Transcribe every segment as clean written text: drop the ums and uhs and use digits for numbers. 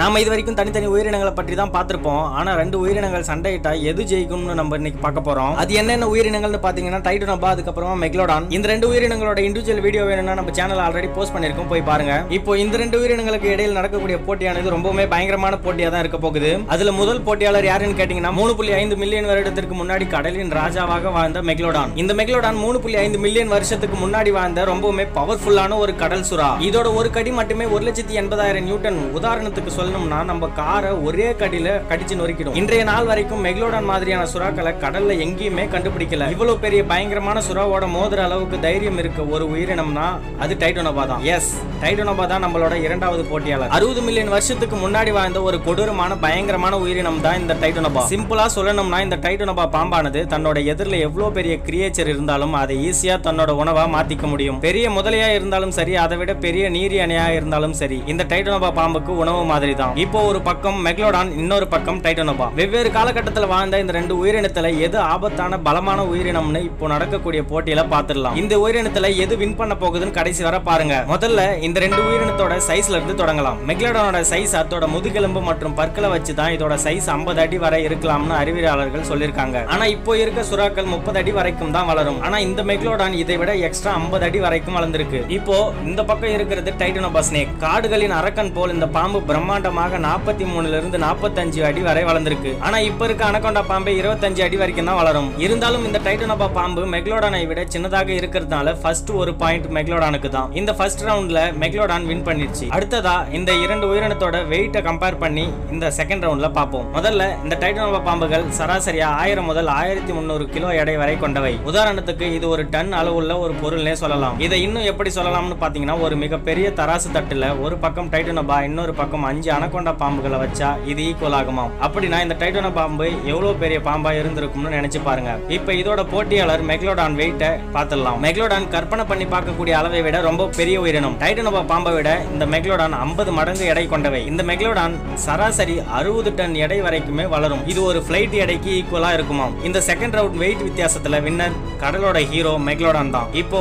நாம இது வரைக்கும் தனித்தனி உயிரினங்களை பற்றி தான் பார்த்திருப்போம். ஆனா ரெண்டு உயிரினங்கள் சண்டையிட்டா எது ஜெயிக்கும்னு நம்ம இன்னைக்கு பார்க்க போறோம். அது என்னென்ன உயிரினங்கள்னு பாத்தீங்கன்னா டைட்டனோபா, அதுக்கப்புறமா மெகலோடான். இந்த ரெண்டு உயிரினங்களோட இண்டிவிஜுவல் வீடியோ வேணும்னா நம்ம சேனல் ஆல்ரெடி போஸ்ட் பண்ணிருக்கோம், போய் பாருங்க. இப்போ இந்த ரெண்டு உயிரினங்களுக்கு இடையில் நடக்கக்கூடிய போட்டியானது ரொம்பவே பயங்கரமான போட்டியா தான் இருக்க போகுது. அதுல முதல் போட்டியாளர் யாருன்னு கேட்டீங்கன்னா 3.5 மில்லியன் வருடத்திற்கு முன்னாடி கடலின் ராஜாவாக வாழ்ந்த மெகலோடான். இந்த மெகலோடான் 3.5 மில்லியன் வருஷத்துக்கு முன்னாடி வாழ்ந்த ரொம்பவுமே பவர்ஃபுல்லான ஒரு கடல் சுறா. இதோட ஒரு கடி மட்டுமே 1,80,000 நியூட்டன். உதாரணத்துக்கு சொல்லணும்னா நம்ம காரை ஒரே கடியில கடிச்சு நொறுக்கிடும். இன்றைய நாள் வரைக்கும் மெகலோடான் மாதிரியான சுறாக்களை கடல்ல எங்கேயுமே கண்டுபிடிக்கல. இவ்வளவு பெரிய பயங்கரமான சுறாவோட மோதுற அளவுக்கு தைரியம் இருக்க ஒரு உயிரினம்னா அது டைட்டனோபா தான். எஸ், டைட்டனோபா தான் நம்மளோட இரண்டாவது போட்டியாளர். 60 மில்லியன் வருஷத்துக்கு முன்னாடி வாழ்ந்த ஒரு கொடூரமான பயங்கரமான உயிரினம் தான் இந்த டைட்டனோபா. சிம்பிளா சொல்லணும்னா இந்த டைட்டனோபா பாம்பானது தன்னோட எதிரில எவ்வளவு பெரிய கிரியேச்சர் இருந்தாலும் அதை ஈஸியா தன்னோட உணவா மாத்திக்க முடியும். பெரிய முதலையா இருந்தாலும் சரி, அதை விட பெரிய நீரி அணையா இருந்தாலும் சரி, இந்த டைட்டனோபா பாம்புக்கு உணவு மாதிரி தான். இப்போ ஒரு பக்கம் மெகலோடான், இன்னொரு பக்கம் டைட்டனோபா. வெவ்வேறு காலகட்டத்தில் வாழ்ந்த இந்த ரெண்டு உயிரினத்துல எது ஆபத்தான பலமான உயிரினம்னு இப்போ நடக்கக்கூடிய போட்டியில பாத்துடலாம். இந்த உயிரினத்துல எது வின் பண்ண போகுதுன்னு கடைசி வர பாருங்க. முதல்ல இந்த ரெண்டு உயிரினத்தோட சைஸ்ல இருந்து தொடங்கலாம். மெகலோடானோட சைஸ் அதோட முதுகெலும்பு மற்றும் பற்களை வச்சு தான் இதோட சைஸ் 50 அடி வரை இருக்கலாம்னு அறிவியலாளர்கள் சொல்லிருக்காங்க. ஆனா இப்போ இருக்க சுறாக்கள் 30 அடி வரைக்கும் தான் வளரும். ஆனா இந்த மெகலோடான் இதை விட எக்ஸ்ட்ரா 50 அடி வரைக்கும் வளர்ந்திருக்கு. இப்போ இந்த பக்கம் இருக்கிறது டைட்டனோபா ஸ்னேக். காடுகளின் அரக்கன் போல் இந்த பாம்பு பிரம்மாண்டமாக 43 இருந்து 45 அடி வரை வளர்ந்திருக்கு. ஆனா இப்ப இருக்க அனகோண்டா பாம்பு 25 அடி வரைக்கும் தான் வளரும். இருந்தாலும் இந்த டைட்டனோபா பாம்பு மெகலோடானை விட சின்னதாக இருக்கிறதுனால ஃபர்ஸ்ட் ஒரு பாயிண்ட் மெகலோடானுக்கு தான். இந்த ஃபர்ஸ்ட் ரவுண்ட்ல மெகலோடான் வின் பண்ணிடுச்சு. அடுத்ததா இந்த இரண்டு உயிரினத்தோட வெயிட்டை கம்பேர் பண்ணி இந்த செகண்ட் ரவுண்ட்ல பாப்போம். முதல்ல இந்த டைட்டனோபா பாம்புகள் சராசரியா 1000 முதல் 1300 கிலோ எடை வரை கொண்டவை. உதாரணத்துக்கு இது ஒரு டன் அளவுள்ள ஒரு பொருள்னே சொல்லலாம். இதை இன்னும் எப்படி சொல்லலாம்னு பாத்தீங்கன்னா, ஒரு மிகப்பெரிய தராசு தட்டுல ஒரு பக்கம் டைட்டனோபா, இன்னொரு பக்கம் 5 அனகோண்டா பாம்புகளை வச்சா இது ஈக்குவல் ஆகுமா? அப்படின்னா இந்த டைட்டனோபா பாம்பு எவ்வளவு பெரிய பாம்பா இருந்திருக்கும்னு நினைச்சு பாருங்க. இப்ப இதோட போட்டியாளர் மெகலோடான் வெயிட்ட பாத்துடலாம். மெகலோடான் கற்பனை பண்ணி பார்க்கக்கூடிய அளவை விட ரொம்ப பெரிய உயிரினம். டைட்டனோபா பாம்பை விட இந்த மெகலோடான் 50 மடங்கு எடை கொண்டவை. இந்த மெகலோடான் சராசரி 60 டன் எடை வரைக்குமே வளரும். இது ஒரு பிளைட் எடைக்கு ஈக்குவலா இருக்குமா? இந்த செகண்ட் ரவுண்ட் வெயிட் வித்தியாசத்துல வின்னர் கடலோட ஹீரோ மெகலோடான் தான். இப்போ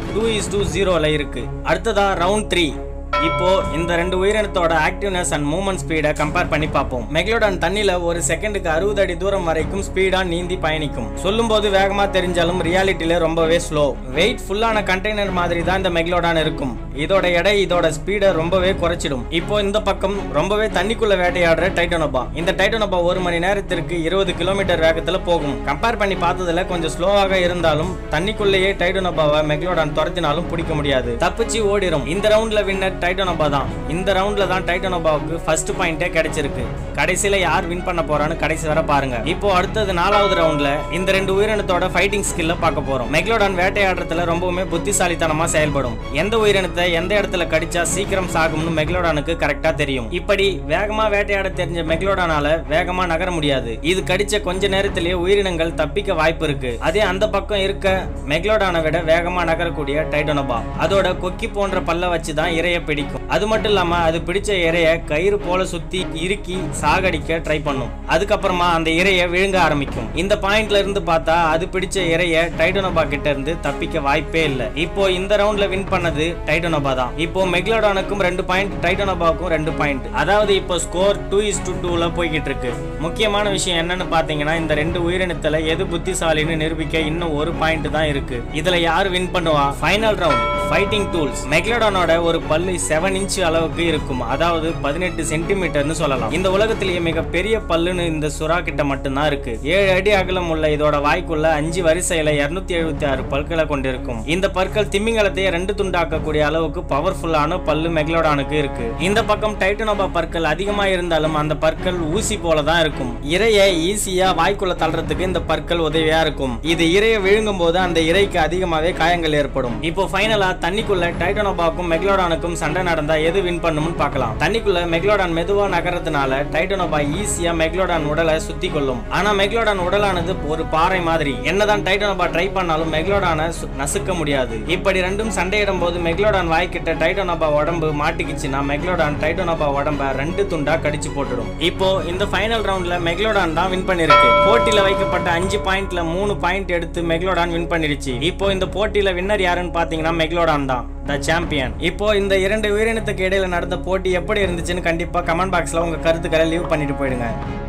0.2:0 இருக்கு. அடுத்ததா ரவுண்ட் 3. இப்போ இந்த ரெண்டு உயிரினத்தோட ஆக்டிவ்னஸ் அண்ட் மூவ்மெண்ட் ஸ்பீடை கம்பேர் பண்ணி பார்ப்போம். மெகலோடான் தண்ணில ஒரு செகண்டுக்கு 60 அடி தூரம் வரைக்கும் ஸ்பீடா நீந்தி பயணிக்கும். சொல்லும் போது வேகமா தெரிஞ்சாலும் ரியாலிட்டியில ரொம்பவே ஸ்லோ. வெயிட் ஃபுல்லான கண்டெய்னர் மாதிரி தான் இந்த மெகலோடான் இருக்கும். இதோட எடை இதோட ஸ்பீடை ரொம்பவே குறைச்சிடும். இப்போ இந்த பக்கம் ரொம்பவே தண்ணிக்குள்ள வேட்டையாடுற டைட்டனோபா. இந்த டைட்டனோபா ஒரு மணி நேரத்திற்கு 20 கிலோமீட்டர் வேகத்துல போகும். கம்பேர் பண்ணி பார்த்ததுல கொஞ்சம் ஸ்லோவாக இருந்தாலும் தண்ணிக்குள்ளேயே டைட்டனோபாவை மெகலோடான் துரத்தினாலும் பிடிக்க முடியாது, தப்பிச்சு ஓடிடும். இந்த ரவுண்ட்ல வின்னர் டைட்டனோபா தான். இந்த ரவுண்ட்ல தான் டைட்டனோபாவுக்கு ஃபர்ஸ்ட் பாயிண்டே கிடைச்சிருக்கு. கடைசியில யார் வின் பண்ண போறான்னு கடைசி வர பாருங்க. இப்போ அடுத்தது 4வது ரவுண்ட்ல இந்த ரெண்டு உயிரினத்தோட ஃபைட்டிங் ஸ்கில்ல பார்க்க போறோம். மெகலோடான் வேட்டையாடுறதுல ரொம்பவுமே புத்திசாலித்தனமா செயல்படும். எந்த உயிரினத்தை எந்த இடத்துல கடிச்சா சீக்கிரம் சாகும்னு மெகலோடானுக்கு கரெக்டா தெரியும். இப்படி வேகமா வேட்டையாட தெரிஞ்ச மெகலோடானால வேகமா நகர முடியாது. இது கடிச்ச கொஞ்ச நேரத்திலேயே உயிரினங்கள் தப்பிக்க வாய்ப்பு இருக்கு. அதே அந்த பக்கம் இருக்க மெகலோடானை விட வேகமா நகரக்கூடிய டைட்டனோபா அதோட கொக்கி போன்ற பல்ல வச்சுதான் இரைய பிடிக்கும். அது மட்டும் இல்லாம அது பிடிச்ச இரைய கயிறு போல சுத்தி இறுக்கி சாகடிக்க ட்ரை பண்ணும். அதுக்கப்புறமா அந்த இரைய விழுங்க ஆரம்பிக்கும். இந்த பாயிண்ட்ல இருந்து பார்த்தா அது பிடிச்ச இரைய டைட்டனோபா கிட்ட இருந்து தப்பிக்க வாய்ப்பே இல்ல. இப்போ இந்த ரவுண்ட்ல வின் பண்ணது டைட்டனோபா தான். இப்போ மெகலோடானுக்கும் 2 பாயிண்ட், டைட்டனோபாவுக்கும் 2 பாயிண்ட். அதாவது இப்போ ஸ்கோர் 2:2ல போய்கிட்டு இருக்கு. முக்கியமான விஷயம் என்னன்னு பாத்தீங்கன்னா, இந்த ரெண்டு உயிரினத்துல எது புத்திசாலின்னு நிரூபிக்க இன்னும் ஒரு பாயிண்ட் தான் இருக்கு. இதுல யாரு வின் பண்ணுவா? Final round fighting tools. மெகலோடானோட ஒரு பல்லு 7 இன்ச் அளவுக்கு இருக்கும். அதாவது 18 சென்டிமீட்டர்னு சொல்லலாம். இந்த உலகத்திலேயே மிக பெரிய பல்லுன்னு இந்த சுறா கிட்ட மட்டும்தான் இருக்கு. 7 அடி அகலம் உள்ள இதோட வாய்க்குள்ள 5 வரிசையில 276 பற்களை கொண்டிருக்கும். இந்த பற்கள் திமிங்கலத்தை 2 துண்டாக்கக்கூடிய அளவுக்கு பவர்ஃபுல்லான பல்லு மெகலோடானுக்கு இருக்கு. இந்த பக்கம் டைட்டனோபா பற்கள் அதிகமா இருந்தாலும் அந்த பற்கள் ஊசி போல தான் இருக்கும். இரையை ஈஸியா வாய்க்குள்ள தள்ளுறதுக்கு இந்த பற்கள் உதவியா இருக்கும். இது இரையை விழுங்கும் போது அந்த இரைக்கு அதிகமாவே காயங்கள் ஏற்படும். இப்போ ஃபைனலா தண்ணிக்குள்ள டைட்டனோபாவுக்கும் மெகலோடானுக்கும் சண்டை நடந்தா எது வின் பண்ணும்னு பார்க்கலாம். தண்ணிக்குள்ள மெகலோடான் மெதுவா நகரதுனால டைட்டனோபா ஈஸியா மெகலோடான் உடலை சுத்தி கொள்ளும். ஆனா மெகலோடான் உடலானது ஒரு பாறை மாதிரி. என்னதான் டைட்டனோபா ட்ரை பண்ணாலும் மெகலோடானை நசுக்க முடியாது. இப்படி ரெண்டும் சண்டையிடும் போது மெகலோடான் வாய்க்கிட்ட டைட்டனோபா உடம்பு மாட்டிக்கிச்சுன்னா மெகலோடான் டைட்டனோபா உடம்ப 2 துண்டா கடிச்சு போட்டுடும். இப்போ இந்த ஃபைனல் ரவுண்ட்ல மெகலோடான் தான் வின் பண்ணிருக்கு. போட்டியில வைக்கப்பட்ட 5 பாயிண்ட்ல 3 பாயிண்ட் எடுத்து மெகலோடான் வின் பண்ணிருச்சு. இப்போ இந்த போட்டியில வின்னர் யாருன்னு பாத்தீங்கன்னா மெகலோடான் தான். The champion. இப்போ இந்த இரண்டு உயிரினத்துக்கு இடையில நடந்த போட்டி எப்படி இருந்துச்சுன்னு கண்டிப்பா கமெண்ட் பாக்ஸ்ல உங்க கருத்துக்களை லீவ் பண்ணிட்டு போயிடுங்க.